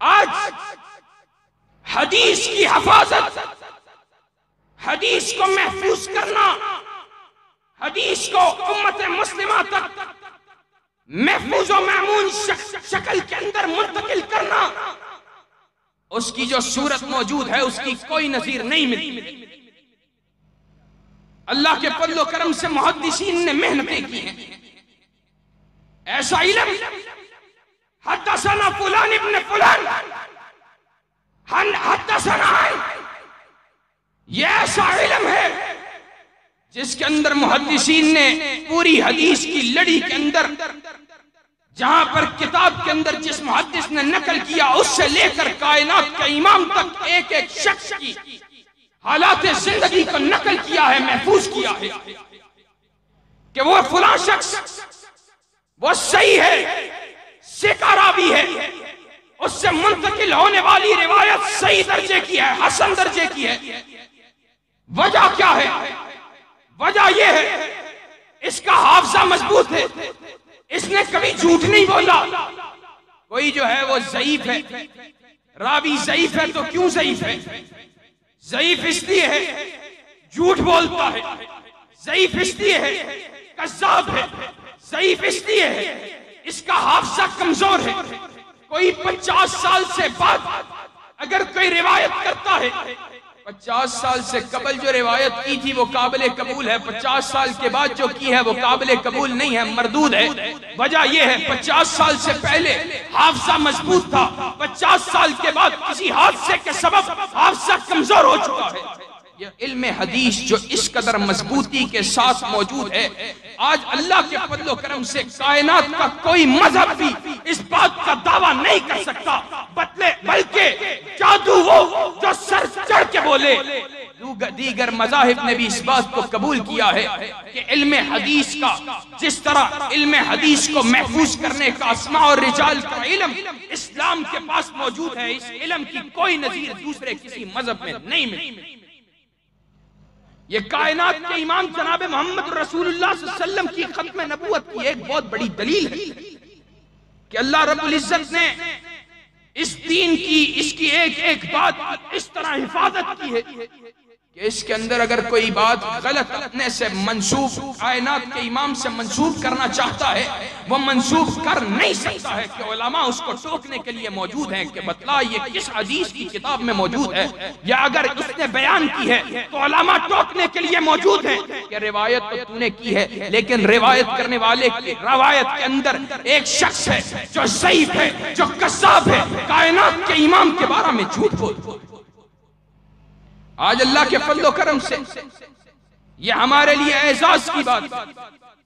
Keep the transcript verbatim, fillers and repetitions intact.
آج حدیث کی حفاظت، حدیث کو محفوظ کرنا، حدیث کو امت مسلمہ تک محفوظ و معمون شکل کے اندر منتقل کرنا، اس کی جو صورت موجود ہے اس کی کوئی نظیر نہیں ملتی۔ اللہ کے فضل و کرم سے محدثین نے محنتیں کی ہیں، ایسا علم حدثنا فلان ابن فلان حدثنا، یہ ایسا علم ہے جس کے اندر محدثین نے پوری حدیث کی لڑی کے اندر، جہاں پر کتاب کے اندر جس محدث نے نقل کیا اس سے لے کر کائنات کا امام تک ایک ایک شخص کی حالات زندگی کو نقل کیا ہے، محفوظ کیا ہے کہ وہ فلاں شخص وہ صحیح ہے، ثقہ راوی ہے، اس سے منتقل ہونے والی روایت صحیح درجے کی ہے، حسن درجے کی ہے۔ وجہ کیا ہے؟ وجہ یہ ہے اس کا حافظہ مضبوط ہے، اس نے کبھی جھوٹ نہیں بولا۔ کوئی جو ہے وہ ضعیف ہے، راوی ضعیف ہے تو کیوں ضعیف ہے؟ ضعیف اس لیے ہے جھوٹ بولتا ہے، ضعیف اس لیے ہے کذاب ہے، ضعیف اس لیے ہے اس کا حافظہ کمزور ہے۔ کوئی پچاس سال سے بعد اگر کوئی روایت کرتا ہے، پچاس سال سے قبل جو روایت کی تھی وہ قابل قبول ہے، پچاس سال کے بعد جو کی ہے وہ قابل قبول نہیں ہے، مردود ہے۔ وجہ یہ ہے پچاس سال سے پہلے حافظہ مضبوط تھا، پچاس سال کے بعد کسی حادثے کے سبب حافظہ کمزور ہو چکا ہے۔ یہ علم حدیث جو اس قدر مضبوطی کے ساتھ موجود ہے، آج اللہ کے فضل و کرم سے کائنات کا کوئی مذہب بھی اس بات کا دعویٰ نہیں کر سکتا، بلکہ جادو وہ جو سر چڑھ کے بولے۔ دیگر مذاہب نے بھی اس بات کو قبول کیا ہے کہ علم حدیث کا، جس طرح علم حدیث کو محفوظ کرنے کا اسماء اور رجال کا علم اسلام کے پاس موجود ہے، اس علم کی کوئی نظیر دوسرے کسی مذہب میں نہیں ملتی۔ یہ کائنات کے امام جناب محمد رسول اللہ صلی اللہ علیہ وسلم کی ختم نبوت کی ایک بہت بڑی دلیل ہے کہ اللہ رب العزت نے اس دین کی، اس کی ایک ایک بات اس طرح حفاظت کی ہے کہ اس کے اندر اگر کوئی بات غلط اپنے سے منسوب کائنات کے امام سے منسوب کرنا چاہتا ہے وہ منسوب کر نہیں سکتا ہے، کہ علماء اس کو ٹوکنے کے لیے موجود ہیں کہ بتلا یہ کس حدیث کی کتاب میں موجود ہے، یا اگر اس نے بیان کی ہے تو علماء ٹوکنے کے لیے موجود ہیں کہ روایت تو تو نے کی ہے لیکن روایت کرنے والے کی روایت کے اندر ایک شخص ہے جو ضعیف ہے، جو کذاب ہے، کائنات کے امام کے بارے میں جھوٹ بولتا ہے۔ آج اللہ کے فضل و کرم سے یہ ہمارے لیے اعزاز کی بات،